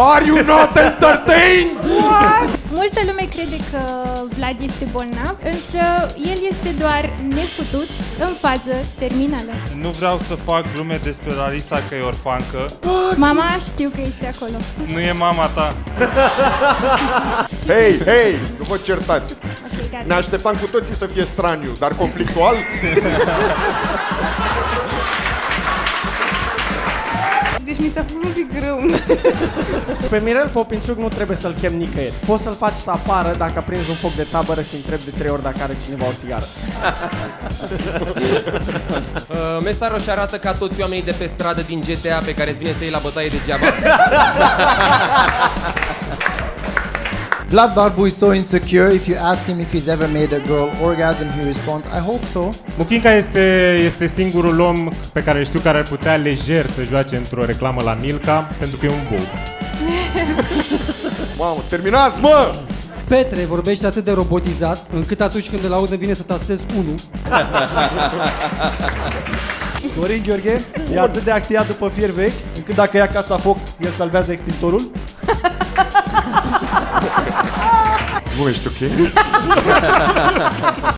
Are you not entertained? Multă lume crede că Vlad este bolnav, însă el este doar nefutut în fază terminală. Nu vreau să fac glume despre Larisa că e orfancă. Mama, știu că ești acolo. Nu e mama ta. Hei, nu vă certați. Ok, gata. Ne așteptam cu toții să fie straniu, dar conflictual? Deci mi s-a făcut un pic greu. Pe Mirel Popinciuc nu trebuie să-l chem nicăieri. Poți să-l faci să apară dacă aprinzi un foc de tabără și întrebi de 3 ori dacă are cineva o țigară. Mesarul își arată ca toți oamenii de pe stradă din GTA pe care îți vine să iei la bătaie degeaba. Vlad Barbu is so insecure. If you ask him if he's ever made a girl orgasm, he responds, I hope so. Muchinca este singurul om pe care știu care ar putea lejer să joace într-o reclamă la Milka, pentru că e un bou. Mamă, terminați, mă! Petre vorbește atât de robotizat, încât atunci când îl aud vine să tastez 1. Dorin Gheorghe e atât de actiat după fier vechi, încât dacă ia casa foc, el salvează extintorul. Nu ești ok?